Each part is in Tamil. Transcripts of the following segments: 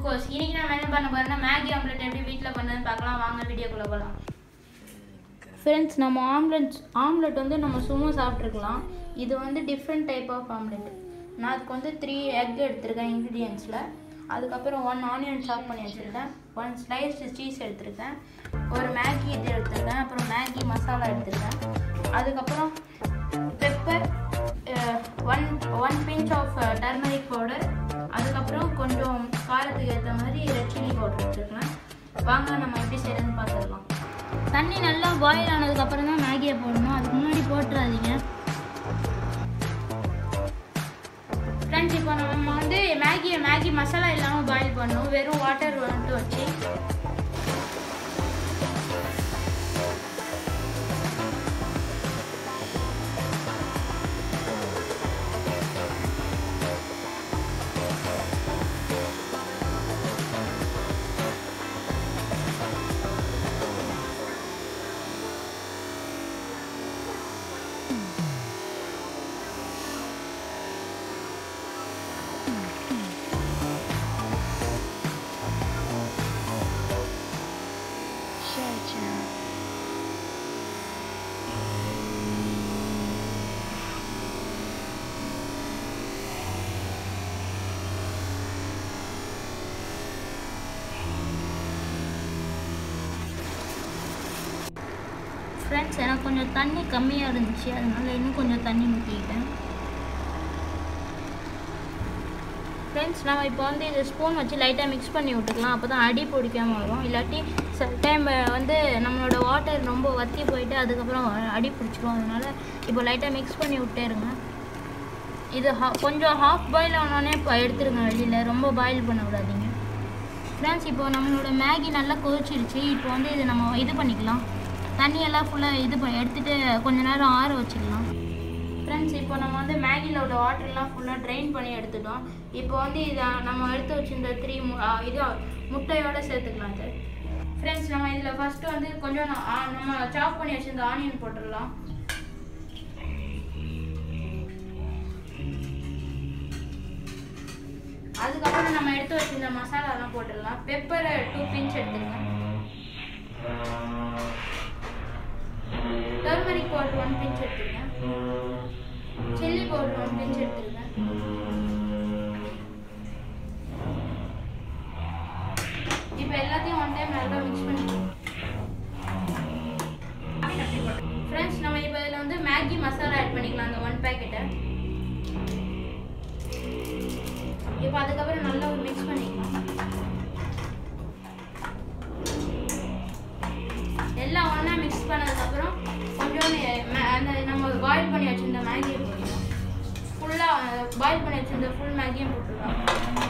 கோர்ஸ் இன்னைக்கு நம்ம என்ன பண்ண போறோம்னா மேகி ஆம்லெட் எப்படி வீட்டில் பண்ணதுன்னு பார்க்கலாம். வாங்க வீடியோக்குள்ளே போகலாம். ஃப்ரெண்ட்ஸ், நம்ம ஆம்லெட் வந்து நம்ம சும்மா சாப்பிட்ருக்கலாம். இது வந்து டிஃப்ரெண்ட் டைப் ஆஃப் ஆம்லெட். நான் அதுக்கு வந்து 3 எக் எடுத்திருக்கேன் இன்க்ரீடியன்ஸில். அதுக்கப்புறம் 1 ஆனியன் சாப் பண்ணி வச்சுருக்கேன், 1 ஸ்லைஸ்டு சீஸ் எடுத்திருக்கேன், ஒரு மேகி இது எடுத்திருக்கேன், அப்புறம் மேகி மசாலா எடுத்திருக்கேன், அதுக்கப்புறம் pepper, 1 pinch of turmeric powder, அதுக்கப்புறம் கொஞ்சம் காரத்துக்கு ஏற்ற மாதிரி ரெட் சில்லி பவுடர் எடுத்துருக்கேன். வாங்க நம்ம எப்படி செய்யறதுன்னு பார்த்துடலாம். தண்ணி நல்லா பாயில் ஆனதுக்கப்புறம் தான் மேகியை போடணும், அதுக்கு முன்னாடி போட்டுறாதீங்க. ஃப்ரெண்ட்ஸ், இப்போ நம்ம வந்து மேகி மசாலா இல்லாமல் பாயில் பண்ணணும். வெறும் வாட்டர் வந்துட்டு வச்சு ஃப்ரெண்ட்ஸ், எனக்கு கொஞ்சம் தண்ணி கம்மியாக இருந்துச்சு, அதனால இன்னும் கொஞ்சம் தண்ணி ஊற்றிக்கிட்டேன். ஃப்ரெண்ட்ஸ், நம்ம இப்போ வந்து இது ஸ்பூன் வச்சு லைட்டாக மிக்ஸ் பண்ணி விட்டுக்கலாம், அப்போ தான் அடி பிடிக்காமல் வரும். இல்லாட்டி சில டைம் வந்து நம்மளோட வாட்டர் ரொம்ப வற்றி போயிட்டு அதுக்கப்புறம் அடி பிடிச்சிரும். அதனால் இப்போ லைட்டாக மிக்ஸ் பண்ணி விட்டே இருங்க. இது கொஞ்சம் ஹாஃப் பாயில் ஆனோடனே இப்போ எடுத்துருங்க வெளியில், ரொம்ப பாயில் பண்ண விடாதீங்க. ஃப்ரெண்ட்ஸ், இப்போ நம்மளோட மேகி நல்லா கொதிச்சிருச்சு. இப்போ வந்து இது நம்ம இது பண்ணிக்கலாம், தண்ணியெல்லாம் ஃபுல்லாக எடுத்துகிட்டு கொஞ்சம் நேரம் ஆற வச்சுக்கலாம். ஃப்ரெண்ட்ஸ், இப்போ நம்ம வந்து மேகியில் உள்ள வாட்டர்லாம் ஃபுல்லாக ட்ரைன் பண்ணி எடுத்துட்டோம். இப்போ வந்து இதை நம்ம எடுத்து வச்சுருந்த 3 முட்டையோடு சேர்த்துக்கலாம். இது ஃப்ரெண்ட்ஸ், நம்ம இதில் ஃபஸ்ட்டு வந்து கொஞ்சம் நம்ம சாப் பண்ணி வச்சுருந்த ஆனியன் போட்டுடலாம். அதுக்கப்புறம் நம்ம எடுத்து வச்சுருந்த மசாலாலாம் போட்டுடலாம். பெப்பரை 2 பிஞ்ச் எடுத்துருங்க, டர்மரிக் பவுடர் 1 பிஞ்ச் எடுத்துருக்கேன், சில்லி பவுடர் 1 பிஞ்ச் எடுத்துருக்கேன், இப்போ எல்லாத்தையும் 1 டைம் நல்லா மிக்ஸ் பண்ணிக்கலாம். ஃப்ரெண்ட்ஸ், நம்ம இப்போ இதில் வந்து மேகி மசாலா ஆட் பண்ணிக்கலாம், அந்த 1 பேக்கெட்டை. இப்போ அதுக்கப்புறம் நல்லா மிக்ஸ் பண்ணிக்கலாம். எல்லாம் ஒன்றா மிக்ஸ் பண்ணதுக்கப்புறம் கொஞ்சோண்டு அந்த நம்ம பாயில் பண்ணி வச்சுருந்த மேகியை போட்டுக்கலாம். ஃபுல்லாக பாயில் பண்ணி வச்சுருந்த ஃபுல் மேகியும் போட்டுக்கலாம்.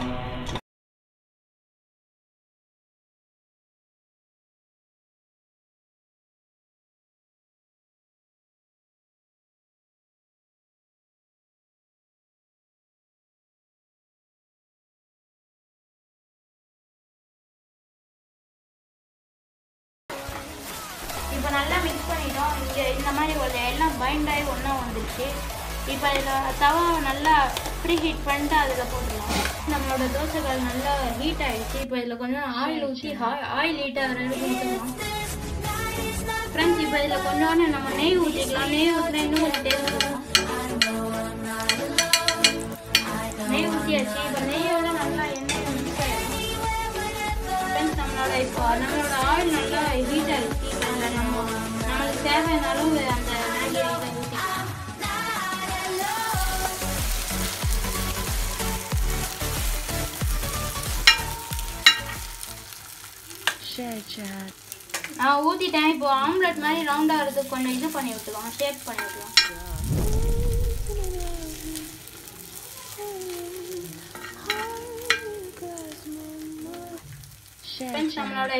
இப்போ நல்லா மிக்ஸ் பண்ணிட்டோம். இங்கே இந்த மாதிரி எல்லாம் பைண்ட் ஆகி ஒன்றா வந்துடுச்சு. இப்போ இதில் தவாவை நல்லா ப்ரீ ஹீட் பண்ணிட்டு அதில் போட்டுடலாம். நம்மளோட தோசைகள் நல்லா ஹீட் ஆகிடுச்சு. இப்போ இதில் கொஞ்சம் ஆயில் ஊற்றி ஆயில் ஹீட் ஆகிற அளவுக்கு ஊற்றலாம். ஃப்ரெண்ட்ஸ், இப்போ இதில் கொஞ்சோண்டு நம்ம நெய் ஊற்றிக்கலாம். நெய் ஊற்றினா இன்னும் கொஞ்சம் டேஸ்ட் இருக்கும். நெய் ஊற்றியாச்சு. இப்போ நெய்யோட நல்லா எண்ணெய் மிக்ஸ் ஆகிடும். ஃப்ரெண்ட்ஸ், நம்மளோட ஆயில் நல்லா ஹீட் ஆகிடுச்சு. இப்போ நம்மளுக்கு தேவையான அளவு அந்த மேகி ஊற்றிக்கலாம். நான் ஊற்றிட்டேன். இப்போ ஆம்லெட் மாதிரி ரவுண்ட் ஆகிறதுக்கு கொஞ்சம் இது பண்ணி விட்டுக்கலாம், ஷேப் பண்ணி விட்டுக்கலாம். நம்மளோட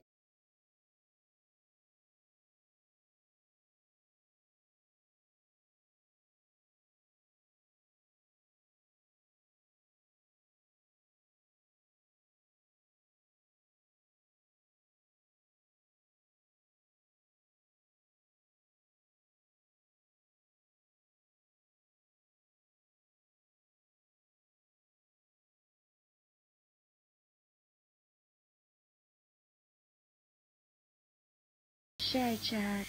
Share chat.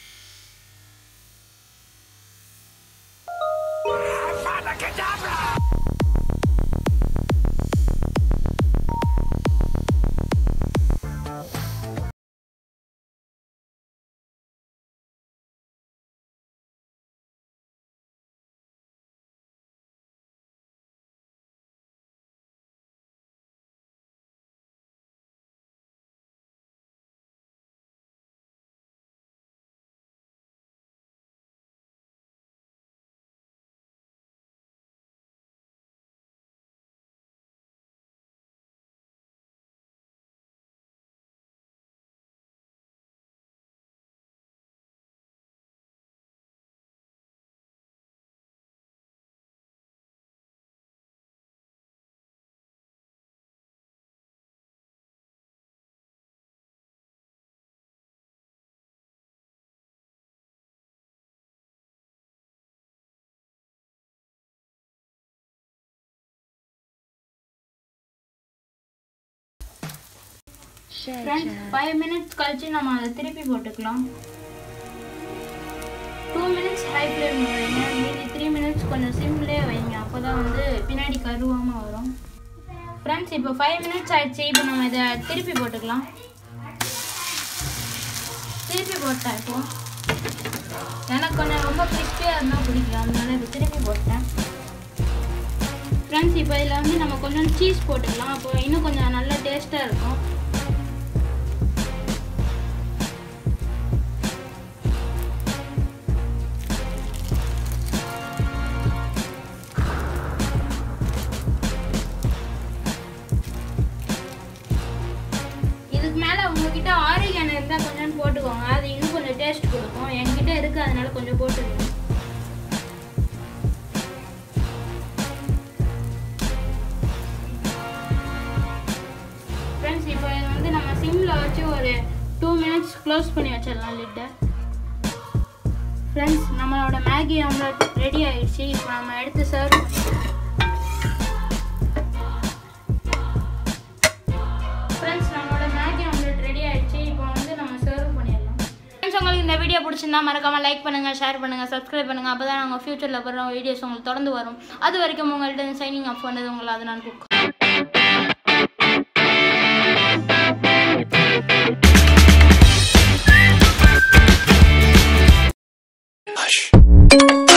Friends, 5 minutes கழிச்சு நம்ம அதை திருப்பி போட்டுக்கலாம். 2 minutes high flame வைங்க, மீதி 3 minutes கொஞ்சம் சிம்லேயே வைங்க, அப்போதான் வந்து பின்னாடி கருவாமல் வரும். Friends, இப்போ 5 minutes ஆயிடுச்சு. இப்போ நம்ம இதை திருப்பி போட்டுக்கலாம். திருப்பி போட்டேன். இப்போ எனக்கு கொஞ்சம் ரொம்ப கிறிஸ்பியாக இருந்தால் பிடிக்கும், அதனால இப்போ திருப்பி போட்டேன். Friends, இப்போ இதில் வந்து நம்ம கொஞ்சம் சீஸ் போட்டுக்கலாம், அப்போ இன்னும் கொஞ்சம் நல்லா டேஸ்ட்டாக இருக்கும். இதுக்கு மேலே உங்ககிட்ட ஆரிகானோ இருந்தால் கொஞ்சம் போட்டுக்கோங்க, அது இன்னும் கொஞ்சம் டேஸ்ட் கொடுக்கும். என்கிட்ட இருக்குது, அதனால கொஞ்சம் போட்டுக்கோங்க. ஃப்ரெண்ட்ஸ், இப்போ இதை வந்து நம்ம சிம்மில் வச்சு ஒரு 2 minutes க்ளோஸ் பண்ணி வச்சிடலாம் லிட்டை. ஃப்ரெண்ட்ஸ், நம்மளோட மேகி ஆம்லெட் ரெடி ஆயிடுச்சு. இப்போ நம்ம எடுத்து சர்வ் பண்ணிக்கலாம். ஃப்ரெண்ட்ஸ், நம்மளோட மேகி ஆம்லெட் ரெடி ஆயிடுச்சு. இப்போ வந்து நம்ம சர்வ் பண்ணிடலாம். ஃப்ரெண்ட்ஸ், உங்களுக்கு இந்த வீடியோ பிடிச்சிருந்தா மறக்காம லைக் பண்ணுங்க, ஷேர் பண்ணுங்க, சப்ஸ்கிரைப் பண்ணுங்க. அப்பதான் நாங்கள் ஃபியூச்சரில் போடுற வீடியோஸ் உங்களுக்கு தொடர்ந்து வரும். அது வரைக்கும் உங்கள்கிட்ட சைனிங் ஆஃப் பண்ணது உங்களை அது நான் Hush.